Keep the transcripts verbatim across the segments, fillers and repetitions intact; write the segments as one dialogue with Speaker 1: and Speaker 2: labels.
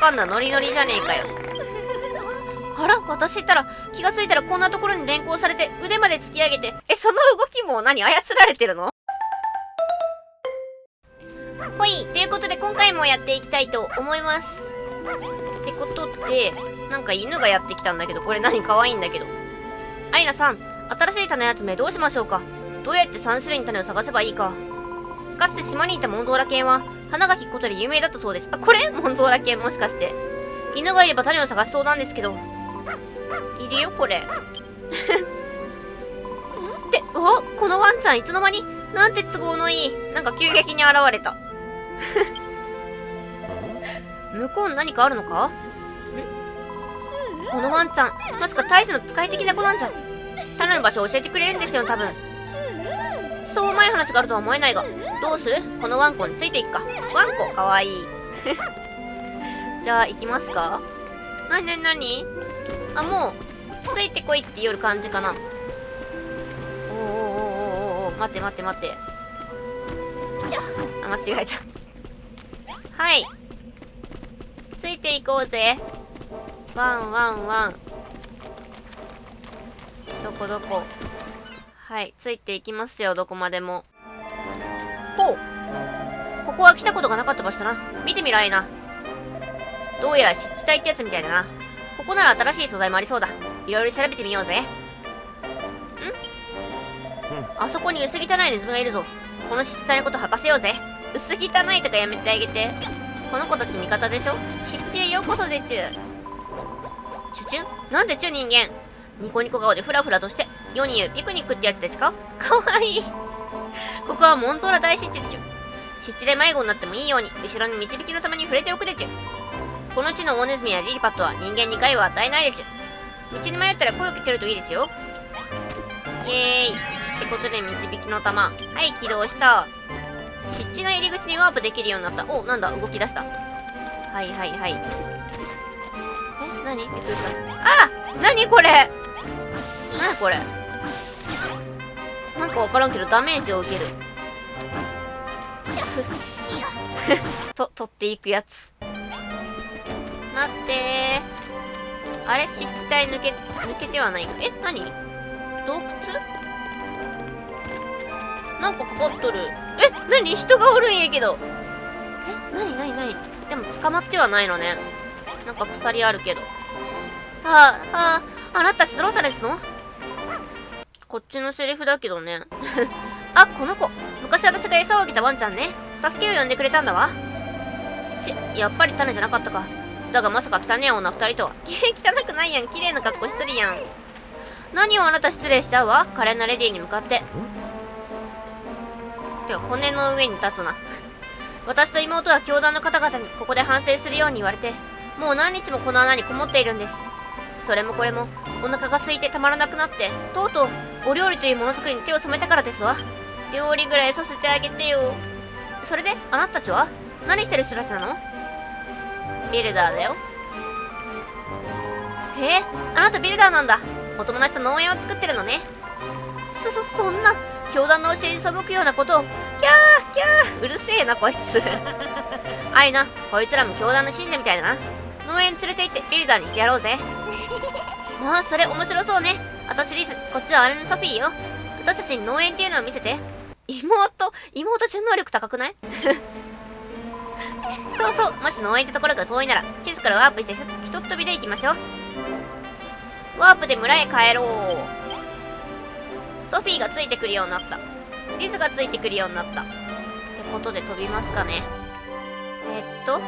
Speaker 1: かんだノリノリじゃねえかよ。あら、私ったら気がついたらこんなところに連行されて腕まで突き上げて、え、その動きも何操られてるの？ほい、ということで今回もやっていきたいと思います。ってことで、なんか犬がやってきたんだけど、これ何可愛いんだけど。アイナさん、新しい種集めどうしましょうか？どうやってさん種類の種を探せばいいか。かつて島にいたモンゾーラ犬は花が利くことで有名だったそうです。あ、これモンゾーラ犬もしかして。犬がいれば種を探しそうなんですけど。いるよ、これ。って、お、このワンちゃんいつの間に、なんて都合のいい。なんか急激に現れた。向こうに何かあるのか？ん？このワンちゃん、まさか大使の使い的な子なんじゃ。種の場所を教えてくれるんですよ、多分。そううまい話があるとは思えないが、どうする？このワンコについていくか。ワンコ、かわいい。じゃあ、行きますか？なになになに？あ、もう、ついてこいって言う感じかな。おーおーおーおーおー、待って待って待って。あ、間違えた。はい。ついていこうぜ。ワンワンワン。どこどこ。はい、ついていきますよ、どこまでも。ほう。ここは来たことがなかった場所だな。見てみらいな。どうやら湿地帯ってやつみたいだな。ここなら新しい素材もありそうだ。いろいろ調べてみようぜ。ん？あそこに薄汚いネズミがいるぞ。この湿地帯のこと吐かせようぜ。薄汚いとかやめてあげて。この子たち味方でしょ？湿地へようこそでちゅ。チュチュ？なんでちゅ人間。ニコニコ顔でフラフラとして、世に言うピクニックってやつでちか？かわいい。ここはモンゾーラ大湿地でちゅ。湿地で迷子になってもいいように、後ろに導きのために触れておくでちゅ。この地の大ネズミやリリパットは人間に害は与えないでちゅ。道に迷ったら声をかけるといいですよ。イエーイ。ってことで導きの玉。はい、起動した。湿地の入り口にワープできるようになった。お、なんだ、動き出した。はいはいはい。え、なに？びっくりした。あ！なにこれ！なにこれ？なんかわからんけどダメージを受ける。と、取っていくやつ。待ってー。あれ？湿地帯抜け、抜けてはないか。え？なに？洞窟？なんかかかっとる。え？なに？人がおるんやけど。え？なになになに？でも捕まってはないのね。なんか鎖あるけど。はあ、はあ、あなたたちどなたですの？こっちのセリフだけどね。あ、この子。昔私が餌をあげたワンちゃんね。助けを呼んでくれたんだわ。ち、やっぱり種じゃなかったか。だがまさか汚ねえ女二人とは。汚くないやん。綺麗な格好しとるやん。何をあなた失礼しちゃうわ。可憐なレディーに向かって。てか、骨の上に立つな。私と妹は教団の方々にここで反省するように言われて、もう何日もこの穴にこもっているんです。それもこれも、お腹が空いてたまらなくなって、とうとう、お料理というものづくりに手を染めたからですわ。料理ぐらいさせてあげてよ。それで、あなたたちは何してる人たちなの？ビルダーだよ。へえ、あなたビルダーなんだ。お友達と農園を作ってるのね。そ、そ、そんな、教団の教えに背くようなことを、キャーキャー、うるせえなこいつ。あいな、こいつらも教団の信者みたいだな。農園連れて行ってビルダーにしてやろうぜ。まあ、それ面白そうね。あたしリズ、こっちは姉のソフィーよ。私たちに農園っていうのを見せて。妹、妹純能力高くない？そうそう、もし農園ってところが遠いなら、地図からワープしてひとっ飛びで行きましょう。ワープで村へ帰ろう。ソフィーがついてくるようになった。リズがついてくるようになった。ってことで飛びますかね。えっと、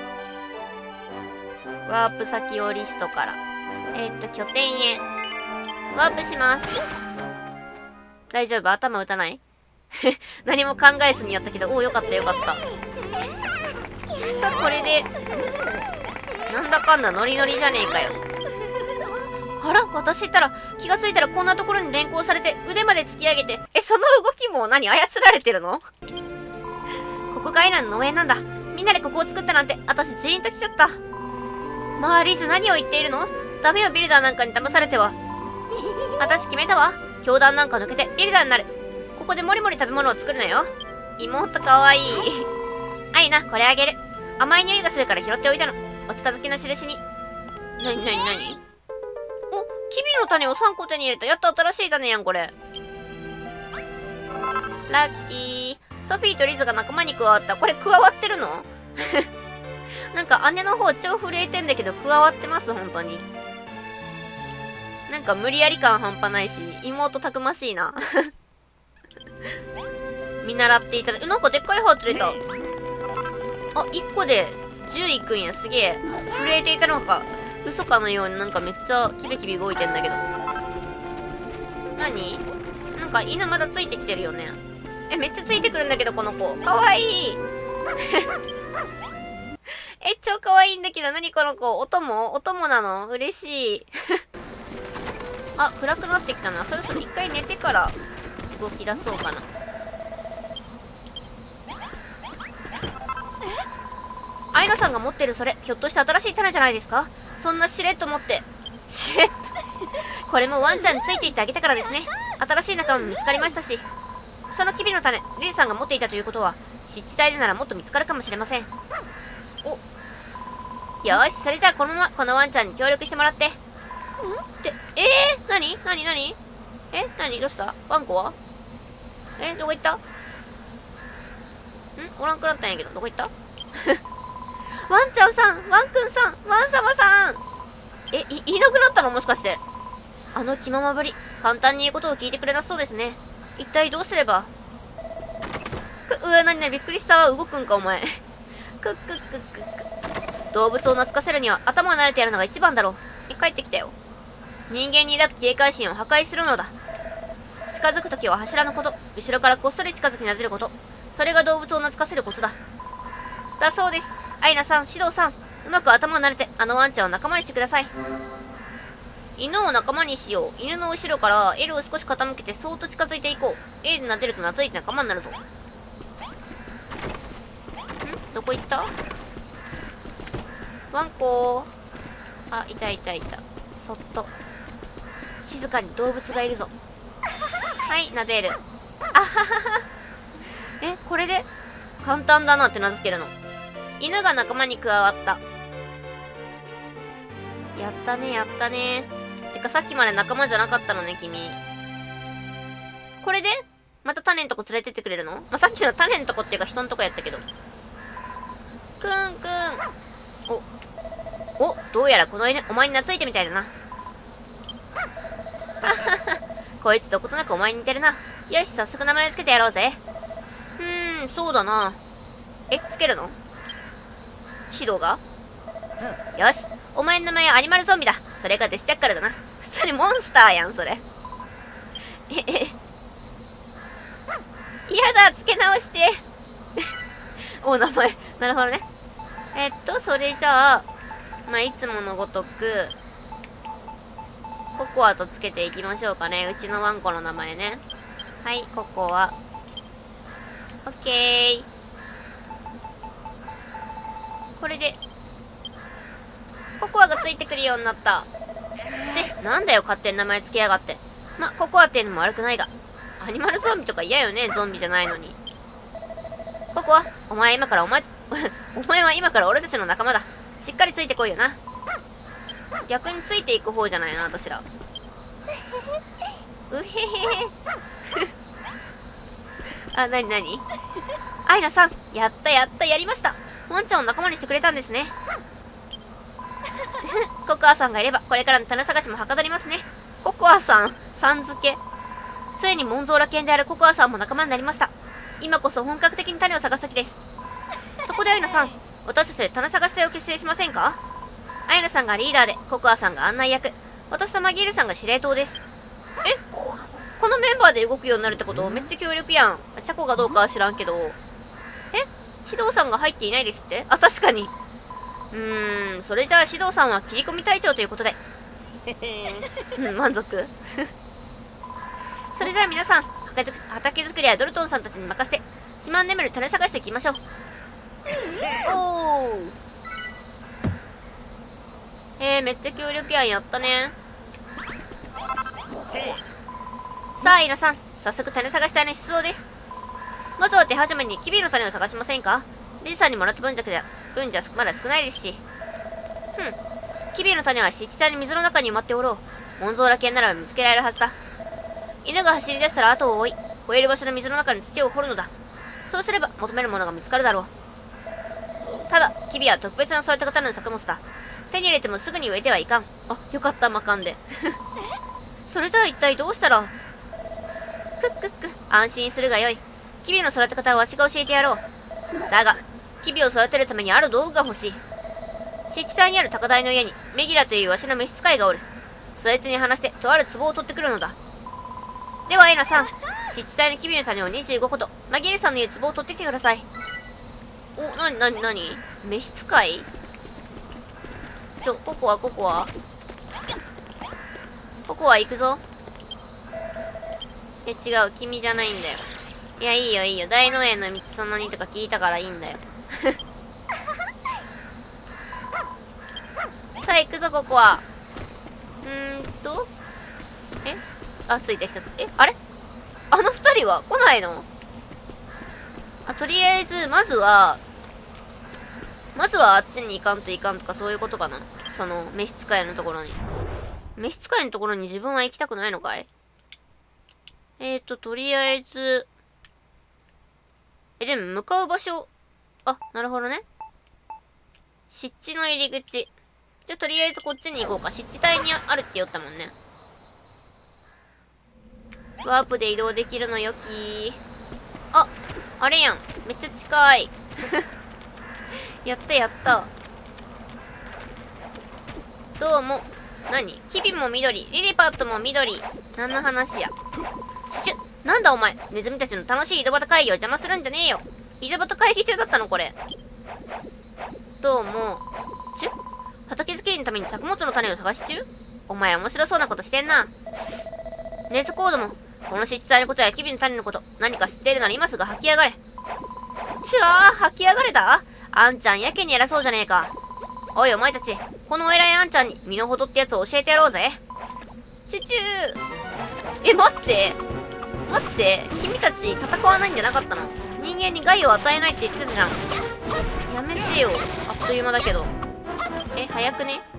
Speaker 1: ワープ先をリストから。えっと、拠点へ。ワープします。大丈夫？頭打たない？何も考えずにやったけど、おお、よかったよかった。さあ、これで、なんだかんだノリノリじゃねえかよ。あら、私ったら、気がついたらこんなところに連行されて、腕まで突き上げて、え、その動きも何操られてるの？ここがアイラの農園なんだ。みんなでここを作ったなんて、私ジーンときちゃった。まあ、リズ何を言っているの？ダメよ、ビルダーなんかに騙されては。私決めたわ。教団なんか抜けてビルダーになる。ここでもりもり食べ物を作るのよ。妹かわいい。あいな、これあげる。甘い匂いがするから拾っておいたの。 お近づきの印に。なになになに？お、キビの種をさんこ手に入れた。やっと新しい種やん、これ。ラッキー。ソフィーとリズが仲間に加わった。これ加わってるの？なんか姉の方超震えてんだけど加わってます、本当に。なんか無理やり感半端ないし、妹たくましいな。見習っていただく。なんかでっかいハート出た。あ、いっこでじゅういくんや。すげえ。震えていたのか。嘘かのようになんかめっちゃキビキビ動いてんだけど。何？なんか犬まだついてきてるよね。え、めっちゃついてくるんだけど、この子。かわいい。え、超かわいいんだけど、何この子。お供？お供なの？嬉しい。あ、暗くなってきたな。そろそろ一回寝てから動き出そうかな。アイナさんが持ってるそれ、ひょっとして新しい種じゃないですか？そんなしれっと持って。しれっと。これもワンちゃんについていってあげたからですね。新しい仲間も見つかりましたし。そのキビの種、リズさんが持っていたということは、湿地帯でならもっと見つかるかもしれません。お。よし、それじゃあこのまま、このワンちゃんに協力してもらって。って、えー、なになになにえなにどうしたワンコはえどこ行ったんおらんくなったんやけど、どこ行ったワンちゃんさんワンくんさんワン様さんえ、い、いなくなったのもしかして。あの気ままぶり、簡単に言うことを聞いてくれなそうですね。一体どうすれば。く、うわ、なになにびっくりしたわ。動くんか、お前。くっくっくっくっく。動物を懐かせるには頭を慣れてやるのが一番だろう。え、帰ってきたよ。人間に抱く警戒心を破壊するのだ。近づくときは柱のこと、後ろからこっそり近づきなでること。それが動物を懐かせるコツだ。だそうです。アイナさん、シドウさん、うまく頭を慣れて、あのワンちゃんを仲間にしてください。犬を仲間にしよう。犬の後ろから L を少し傾けてそーっと近づいていこう。A で撫でると懐いて仲間になるぞ。んどこ行ったワンコー。あ、いたいたいた。そっと。静かに動物がいるぞ。はい、撫でる。あははは。え、これで簡単だなって名付けるの。犬が仲間に加わった。やったね、やったね。てかさっきまで仲間じゃなかったのね、君。これでまた種んとこ連れてってくれるの？まあ、さっきの種んとこっていうか人んとこやったけど。くんくん。お。お、どうやらこの犬、お前に懐いてみたいだな。こいつどことなくお前に似てるな。よし、早速名前をつけてやろうぜ。うーん、そうだな。え、つけるの？指導が？うん。よし。お前の名前はアニマルゾンビだ。それがデスジャッカルだな。普通にモンスターやん、それ。え、え。嫌だ、つけ直して。お、名前。なるほどね。えっと、それじゃあ、まあ、いつものごとく、ココアとつけていきましょうかね。うちのワンコの名前ね。はい、ココア。オッケー。これで、ココアがついてくるようになった。ち、なんだよ、勝手に名前つけやがって。ま、ココアっていうのも悪くないが。アニマルゾンビとか嫌よね、ゾンビじゃないのに。ココア、お前今からお前、お前は今から俺たちの仲間だ。しっかりついてこいよな。逆についていく方じゃないな、私ら。うへへへ。あ、なになにアイナさん、やったやった、やりました。ワンちゃんを仲間にしてくれたんですね。ココアさんがいれば、これからの種探しもはかどりますね。ココアさん、さん付け。ついにモンゾーラ犬であるココアさんも仲間になりました。今こそ本格的に種を探す時です。そこでアイナさん、私たちで種探し隊を結成しませんか？アイナさんがリーダーで、ココアさんが案内役、私とマギールさんが司令塔です。え？このメンバーで動くようになるってこと？めっちゃ協力やん。チャコがどうかは知らんけど。え？指導さんが入っていないですって？あ、確かに。うーん、それじゃあ指導さんは切り込み隊長ということで。うん、満足。それじゃあ皆さん、畑作りはドルトンさんたちに任せて、島に眠る種探していきましょう。おー。えー、めっちゃ協力やん。やったね。さあ、皆さん、早速種探し隊の出動です。まずは手始めにキビの種を探しませんか？リジさんにもらった分じゃ、分じゃまだ少ないですし。 ふん。キビの種は湿地帯の水の中に埋まっておろう。モンゾーラ犬なら見つけられるはずだ。犬が走り出したら後を追い、吠える場所の水の中に土を掘るのだ。そうすれば求めるものが見つかるだろう。ただ、キビは特別な育て方の作物だ。手に入れてもすぐに植えてはいかん。あ、よかった、マカンで。それじゃあ一体どうしたら。クックック、安心するがよい。キビの育て方はわしが教えてやろう。だが、キビを育てるためにある道具が欲しい。湿地帯にある高台の家に、メギラというわしの召使いがおる。そいつに話して、とある壺を取ってくるのだ。では、エナさん、湿地帯のキビの種をにじゅうごこと、マギレさんの言う壺を取ってきてください。お、なになになに召使いちょ、ココア、ココア。ココア行くぞ。え、違う、君じゃないんだよ。いや、いいよいいよ。大農園の道そのにとか聞いたからいいんだよ。さあ、行くぞ、ココア。うーんと。えあ、ついてきた。えあれあの二人は来ないの？あ、とりあえず、まずは、まずはあっちに行かんといかんとかそういうことかな。その、召使いのところに。召使いのところに自分は行きたくないのかい？えーと、とりあえず、え、でも向かう場所、あ、なるほどね。湿地の入り口。じゃあとりあえずこっちに行こうか。湿地帯にあるって言ったもんね。ワープで移動できるのよきー。あ、あれやん。めっちゃ近い。やったやった。どうも。何？キビも緑、リリパットも緑。何の話や。ちゅちゅ、なんだお前。ネズミたちの楽しい井戸端会議を邪魔するんじゃねえよ。井戸端会議中だったのこれ。どうも。ちゅ、畑作りのために作物の種を探し中？お前面白そうなことしてんな。ネズコードも、この湿地帯のことやキビの種のこと、何か知っているなら今すぐ吐き上がれ。ちゅあー、吐き上がれだ？あんちゃんやけに偉そうじゃねえか。おいお前たち、このお偉いあんちゃんに身の程ってやつを教えてやろうぜ。チュチュー。え、待って。待って。君たち戦わないんじゃなかったの？人間に害を与えないって言ってたじゃん。やめてよ。あっという間だけど。え、早くね？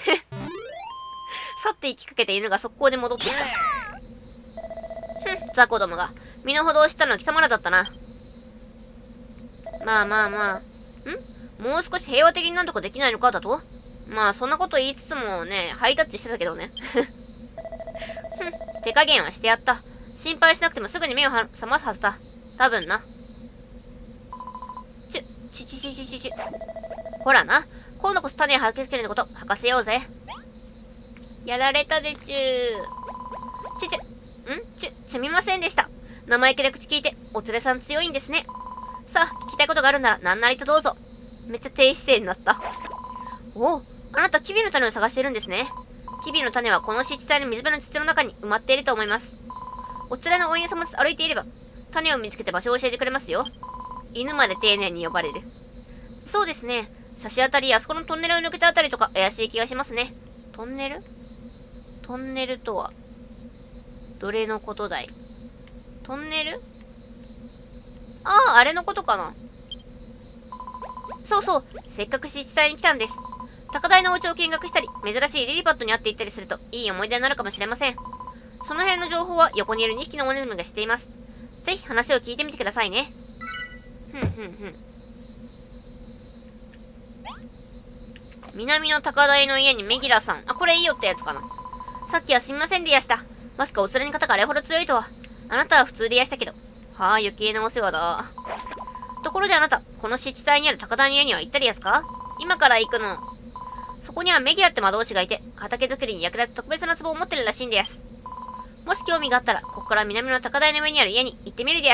Speaker 1: 去って行きかけて犬が速攻で戻ってきた。ふん、雑魚どもが。身の程を知ったのは貴様らだったな。まあまあまあ。ん？もう少し平和的になんとかできないのかだと？まあそんなこと言いつつもね、ハイタッチしてたけどね。ふん、手加減はしてやった。心配しなくてもすぐに目を覚ますはずだ。多分な。ちゅ、ちちちちちち。ほらな。今度こそ種を吐きつけること、吐かせようぜ。やられたでちゅー。ちゅちゅ、んちゅ、すみませんでした。生意気な口聞いて、お連れさん強いんですね。さあ、聞きたいことがあるなら何なりとどうぞ。めっちゃ低姿勢になった。おお、あなたキビの種を探してるんですね。キビの種はこの湿地帯の水辺の土の中に埋まっていると思います。お連れのお犬様と歩いていれば、種を見つけて場所を教えてくれますよ。犬まで丁寧に呼ばれる。そうですね。差し当たり、あそこのトンネルを抜けたあたりとか怪しい気がしますね。トンネル？トンネルとは、どれのことだい？トンネル？ああ、あれのことかな。そうそう、せっかく湿地帯に来たんです。高台のお家を見学したり、珍しいリリパットに会って行ったりすると、いい思い出になるかもしれません。その辺の情報は横にいるにひきのオネズミが知っています。ぜひ話を聞いてみてくださいね。ふんふんふん。南の高台の家にメギラさん。あ、これいいよってやつかな。さっきはすみませんでやした。まさかお連れの方があれほど強いとは。あなたは普通でやしたけど。はあ、余計なお世話だ。ところであなた、この湿地帯にある高台の家には行ったりやすか？今から行くの。そこにはメギラって魔導士がいて、畑作りに役立つ特別な壺を持ってるらしいんです。もし興味があったら、ここから南の高台の上にある家に行ってみるです。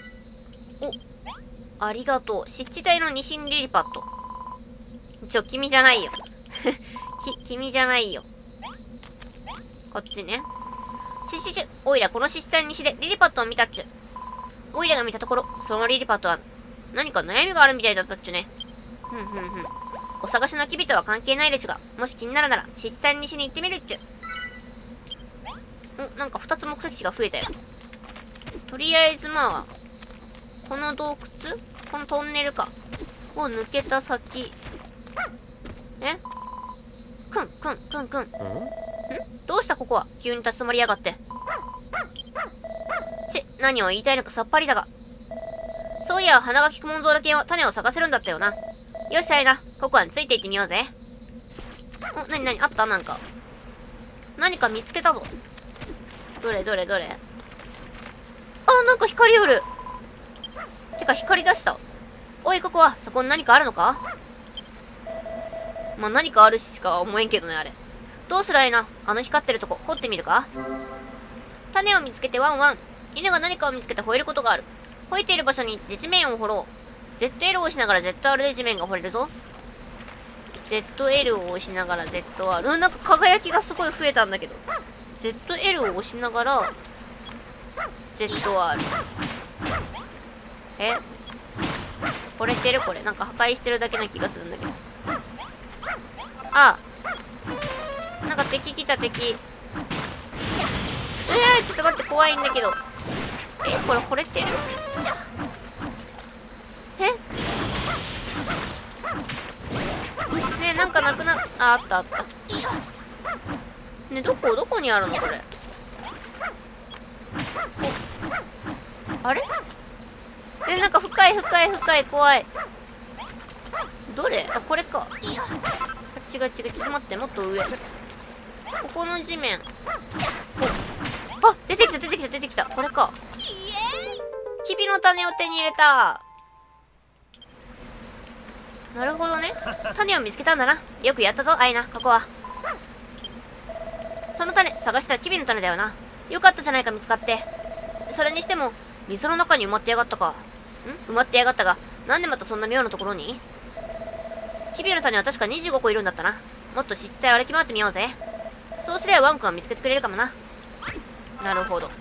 Speaker 1: お、ありがとう。湿地帯の西にリリパット。ちょ、君じゃないよ。き、君じゃないよ。こっちね。ちちち、おいらこの湿地帯西でリリパットを見たっちゅ。おいらが見たところ、そのリリパットは何か悩みがあるみたいだったっちゅね。ふんふんふん。お探しのキビとは関係ないでちゅが、もし気になるなら湿地帯西に行ってみるっちゅ。お、なんか二つ目的地が増えたよ。とりあえずまあ、この洞窟このトンネルか。を抜けた先。えくんくんくんんどうしたここは急に立ち止まりやがって。ち、何を言いたいのかさっぱりだが。そういや、花がきくもんぞうだけは種を探せるんだったよな。よし、あれだ。ココアについていってみようぜ。お、なになにあったなんか。何か見つけたぞ。どれどれどれ。あ、なんか光おる。てか光り出した。おい、ココア、そこに何かあるのか？まあ、何かあるしか思えんけどね、あれ。どうすりゃいいな。あの光ってるとこ、掘ってみるか？種を見つけてワンワン。犬が何かを見つけて吠えることがある。吠えている場所に行って地面を掘ろう。ゼットエル を押しながら ゼットアール で地面が掘れるぞ。ゼットエル を押しながら ゼットアール。うん、なんか輝きがすごい増えたんだけど。ゼットエル を押しながら ゼットアール。え？掘れてるこれ。なんか破壊してるだけな気がするんだけど。ああ。なんか敵来た敵。えー、ちょっと待って、怖いんだけど。え、これ掘れてる？え？ねえ、なんかなくなっ、あ、あったあった。ねえ、どこどこにあるのこれ。お、あれ？え、なんか深い深い深い、怖い。どれ？あ、これか。あ、違う違う、ちょっと待って、もっと上。ここの地面。お、あ、出てきた出てきた出てきた。これか。キビの種を手に入れた。なるほどね。種を見つけたんだな。よくやったぞ、アイナ、ここは。その種、探したらキビの種だよな。よかったじゃないか、見つかって。それにしても、水の中に埋まってやがったか。ん埋まってやがったが、なんでまたそんな妙なところに？キビの種は確かにじゅうごこいるんだったな。もっと湿地帯を歩き回ってみようぜ。そうすればワン君は見つけてくれるかもな。なるほど。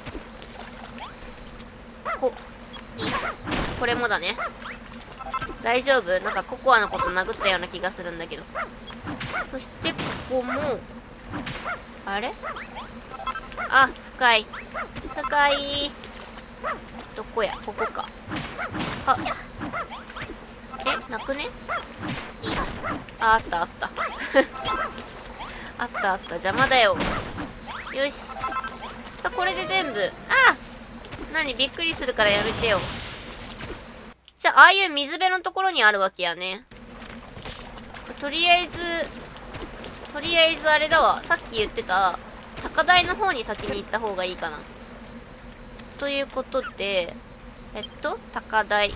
Speaker 1: こ、これもだね。大丈夫？なんかココアのこと殴ったような気がするんだけど。そしてここも、あれ？あ、深い。深い。どこや？ここか。あ、え、なくね？あ、あったあった。あったあった。邪魔だよ。よし。さあ、これで全部。あ！何？びっくりするからやめてよ。じゃあ、ああいう水辺のところにあるわけやね。とりあえず、とりあえずあれだわ。さっき言ってた、高台の方に先に行った方がいいかな。ということで、えっと、高台。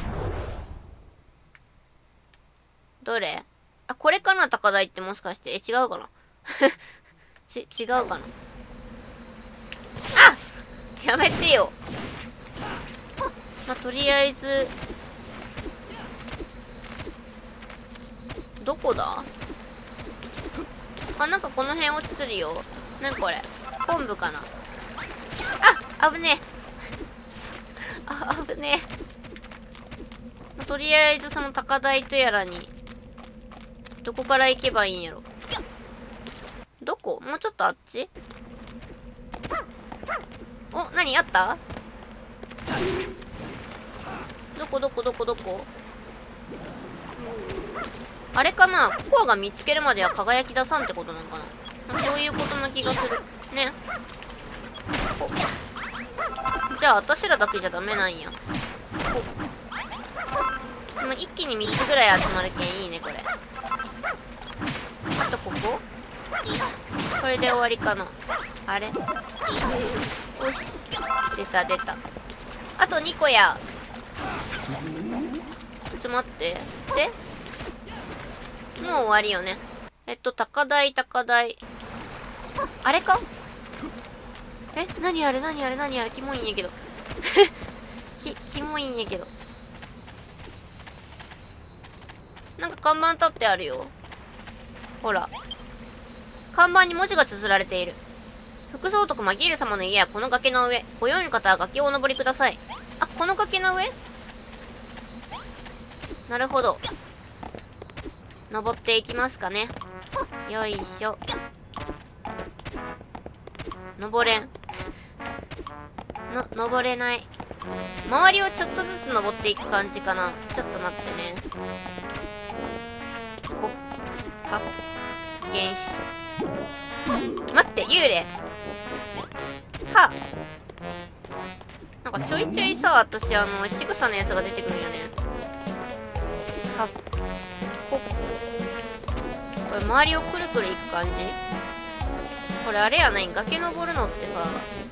Speaker 1: どれ？あ、これかな高台ってもしかして。え、違うかなち、違うかなあ！やめてよ。まあ、とりあえず、どこだ？あ、なんかこの辺落ちてるよ。なにこれ？昆布かな？あ！危ねえ。あ、危ねえ。とりあえずその高台とやらに、どこから行けばいいんやろ。どこ？もうちょっとあっち？お、なにあった？どこどこどこどこ？あれかな？ココアが見つけるまでは輝き出さんってことなんかな？そういうことな気がする。ね。じゃあ、私らだけじゃダメなんや。でも一気にみっつぐらい集まるけんいいね、これ。あとここ？これで終わりかな。あれ？よし。出た出た。あとにこや。ちょっと待って。で？もう終わりよね。えっと、高台、高台。あれか？え？何あれ何あれ何あれキモいんやけど。き、キモいんやけど。なんか看板立ってあるよ。ほら。看板に文字が綴られている。副総督マギール様の家はこの崖の上。ご用意の方は崖をお登りください。あ、この崖の上？なるほど。登っていきますかね。よいしょ。登れん。の、登れない。周りをちょっとずつ登っていく感じかな。ちょっと待ってね。ほっ。はっ。原始。 幽霊。はなんかちょいちょいさ、私あの仕草のやつが出てくるんよね。はっほっ。これ周りをくるくるいく感じ。これあれやない、崖登るのってさ、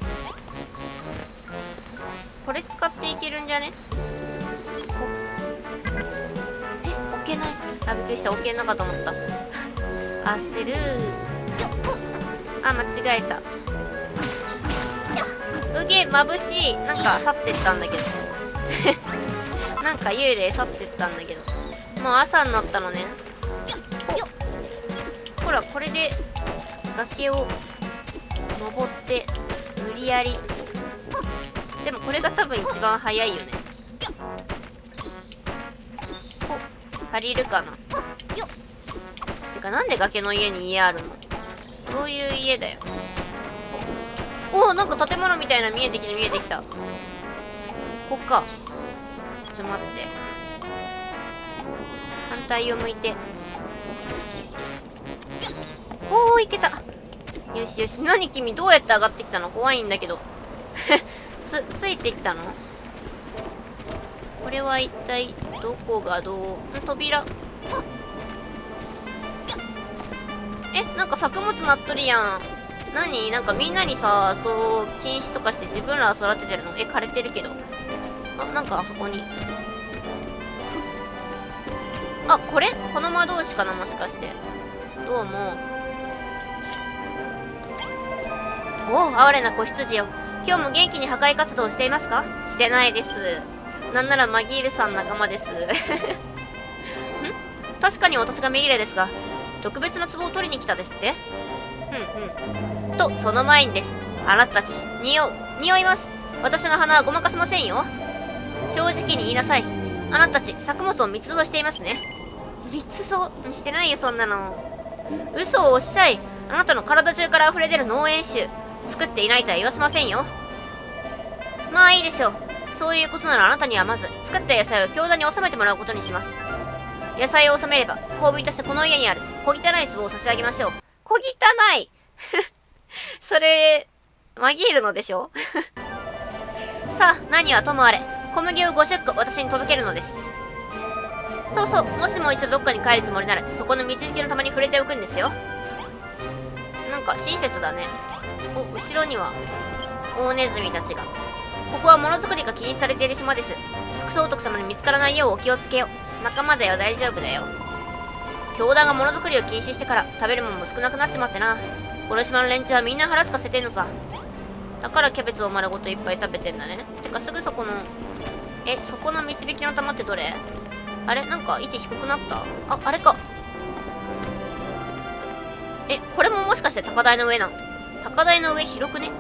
Speaker 1: これ使っていけるんじゃね。え、置けない。あ、びっくりした。置けんのかと思った。焦る。あ、間違えた。うげ、眩しい。なんか去ってったんだけど。なんか幽霊去ってったんだけど。もう朝になったのね。お、ほら、これで崖を登って無理やり。でもこれが多分一番早いよね。お、足りるかな。てかなんで崖の家に家あるの。どういう家だよ。おお、なんか建物みたいな見えてきて見えてきた。ここか。ちょっと待って。反対を向いて。おお、いけた。よしよし。何君、どうやって上がってきたの。怖いんだけど。つ、ついてきたの。これは一体どこがどう。ん、扉。え、なんか作物なっとるやん。何、なんかみんなにさ、そう禁止とかして自分らは育ててるの。え、枯れてるけど。あ、なんかあそこに。あ、これこの魔導士かな、もしかして。どうも。おお、哀れな子羊よ。今日も元気に破壊活動をしていますか。してないです。なんならマギールさん仲間です。ん、確かに私がメギレですが、特別な壺を取りに来たですって。うんうん。と、その前にです。あなたたち、匂う。匂います。私の鼻はごまかせませんよ。正直に言いなさい。あなたたち、作物を密造していますね。密造してないよ、そんなの。嘘をおっしゃい。あなたの体中から溢れ出る農園臭。作っていないとは言わせませんよ。まあいいでしょう。そういうことならあなたにはまず、作った野菜を教団に収めてもらうことにします。野菜を収めれば、褒美としてこの家にある小汚い壺を差し上げましょう。小汚いそれ、紛れるのでしょさあ、何はともあれ、小麦をごじゅっこ私に届けるのです。そうそう、もしも一度どっかに帰るつもりなら、そこの道行きのたまに触れておくんですよ。なんか親切だね。お、後ろには、大ネズミたちが。ここはものづくりが禁止されている島です。副総督様に見つからないようお気をつけよ。仲間だよ、大丈夫だよ。教団がものづくりを禁止してから食べるものも少なくなっちまってな。この島の連中はみんな腹すかせてんのさ。だからキャベツを丸ごといっぱい食べてんだね。てかすぐそこの、え、そこの導きの玉ってどれ。あれ、なんか位置低くなった。あ、あれか。え、これももしかして高台の上なん。高台の上広くね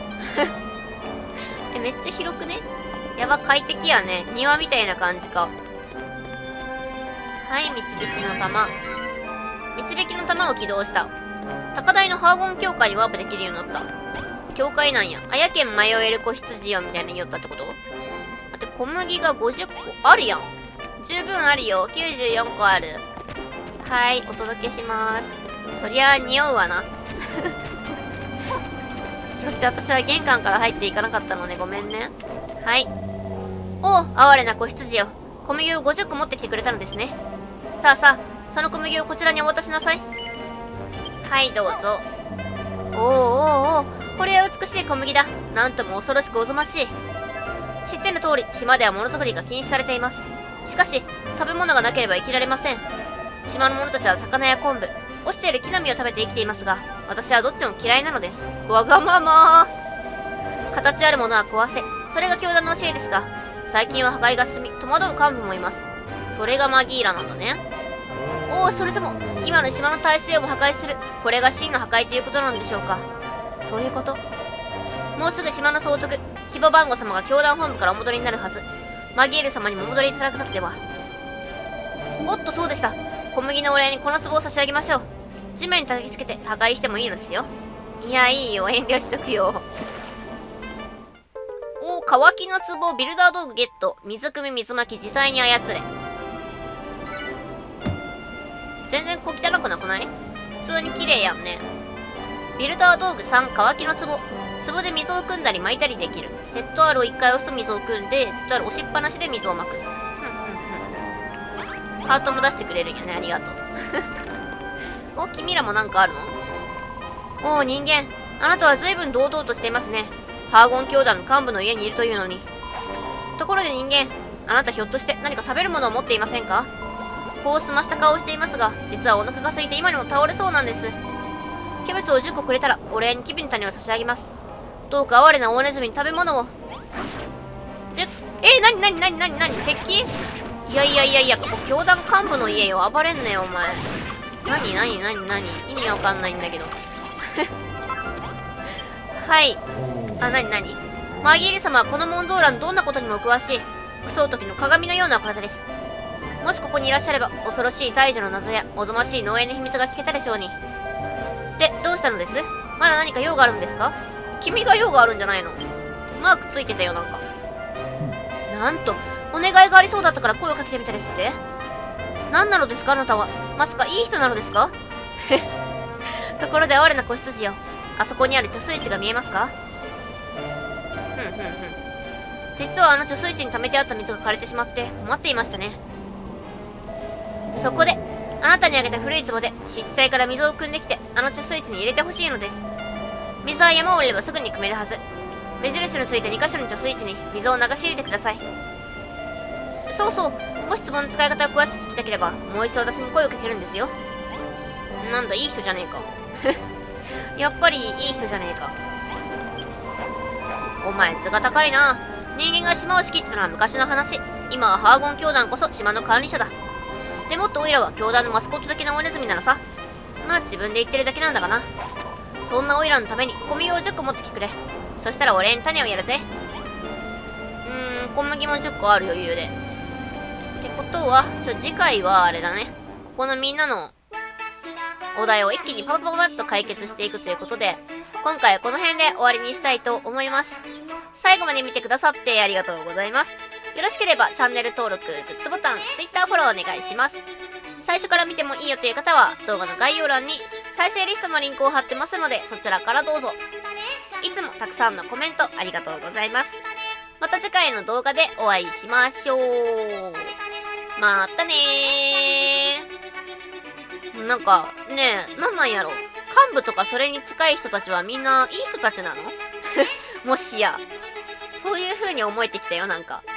Speaker 1: え、めっちゃ広くね。やば、快適やね。庭みたいな感じか。はい、導きの玉。導きの玉を起動した。高台のハーゴン教会にワープできるようになった。教会なんや。あやけん迷える子羊よみたいな言おったってこと。だって小麦がごじゅっこあるやん。十分あるよ。きゅうじゅうよんこある。はい、お届けします。そりゃあ匂うわな。そして私は玄関から入っていかなかったのね。ごめんね。はい。おう、哀れな子羊よ。小麦をごじゅっこ持ってきてくれたのですね。さあさあ、その小麦をこちらにお渡しなさい。はい、どうぞ。おーおーおー、これは美しい小麦だ。なんとも恐ろしくおぞましい。知っての通り、島ではものづくりが禁止されています。しかし、食べ物がなければ生きられません。島の者たちは魚や昆布、落ちている木の実を食べて生きていますが、私はどっちも嫌いなのです。わがまま形あるものは壊せ。それが教団の教えですが、最近は破壊が進み、戸惑う幹部もいます。それがマギーラなんだね。おお、それとも、今の島の体制をも破壊する。これが真の破壊ということなのでしょうか。そういうこと。もうすぐ島の総督、ヒボバンゴ様が教団本部からお戻りになるはず。マギール様にもお戻りいただかなくては。おっと、そうでした。小麦のお礼にこの壺を差し上げましょう。地面に叩きつけて破壊してもいいのですよ。いや、いいよ。遠慮しとくよ。おお、乾きの壺、ビルダー道具ゲット。水汲み、水巻き、自在に操れ。全然小汚くなくない？普通に綺麗やんね。 ビルダー道具さん、乾きの壺。壺で水を汲んだり巻いたりできる。ゼットアール をいっかい押すと水を汲んで、ゼットアール 押しっぱなしで水をまく。ふんふんふん。ハートも出してくれるんやね。ありがとう。お、君らもなんかあるの？おお、人間。あなたは随分堂々としていますね。ハーゴン教団の幹部の家にいるというのに。ところで人間、あなたひょっとして何か食べるものを持っていませんか？こう済ました顔をしていますが、実はお腹が空いて今にも倒れそうなんです。キャベツをじゅっこくれたら、お礼にキビの種を差し上げます。どうか哀れな大ネズミに食べ物を。じゅっ、えー、なになになになになに敵？いやいやいやいや、ここ教団幹部の家よ。暴れんねよ、お前。なになになになに意味わかんないんだけど。はい。あ、なになにマギーリ様はこのモンゾーラのどんなことにも詳しい。クソ時の鏡のようなお方です。もしここにいらっしゃれば、恐ろしい大樹の謎や、おぞましい農園の秘密が聞けたでしょうに。で、どうしたのです？まだ何か用があるんですか？君が用があるんじゃないの？マークついてたよ、なんか。なんと、お願いがありそうだったから声をかけてみたですって？何なのですか、あなたは。まさかいい人なのですか？ところで哀れな子羊よ。あそこにある貯水池が見えますか？ふんふんふん。実はあの貯水池に溜めてあった水が枯れてしまって困っていましたね。そこで、あなたにあげた古い壺で湿地帯から水を汲んできて、あの貯水池に入れてほしいのです。水は山を降りればすぐに汲めるはず。目印のついたにかしょの貯水池に水を流し入れてください。そうそう、もし壺の使い方を詳しく聞きたければ、もう一度私に声をかけるんですよ。なんだ、いい人じゃねえか。やっぱりいい人じゃねえか。お前、図が高いな。人間が島を仕切ってたのは昔の話。今はハーゴン教団こそ島の管理者だ。でもってオイラは教団のマスコット的な大ネズミならさ。まあ自分で言ってるだけなんだがな。そんなオイラのために小麦をじゅっこ持ってきてくれ。そしたらお礼に種をやるぜ。うーん、小麦もじゅっこある余裕で。ってことは、ちょ、次回はあれだね。ここのみんなのお題を一気にパパパパッと解決していくということで、今回はこの辺で終わりにしたいと思います。最後まで見てくださってありがとうございます。よろしければチャンネル登録、グッドボタン、Twitter フォローお願いします。最初から見てもいいよという方は動画の概要欄に再生リストのリンクを貼ってますのでそちらからどうぞ。いつもたくさんのコメントありがとうございます。また次回の動画でお会いしましょう。またねー。なんかねえ、なんなんやろ、幹部とかそれに近い人たちはみんないい人たちなの？もしやそういう風に思えてきたよ、なんか。